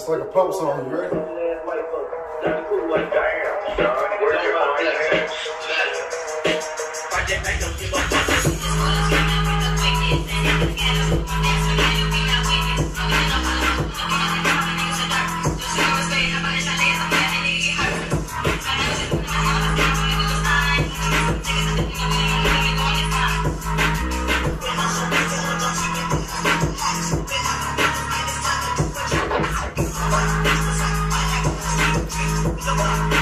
It's like a pop song. You ready? Come on.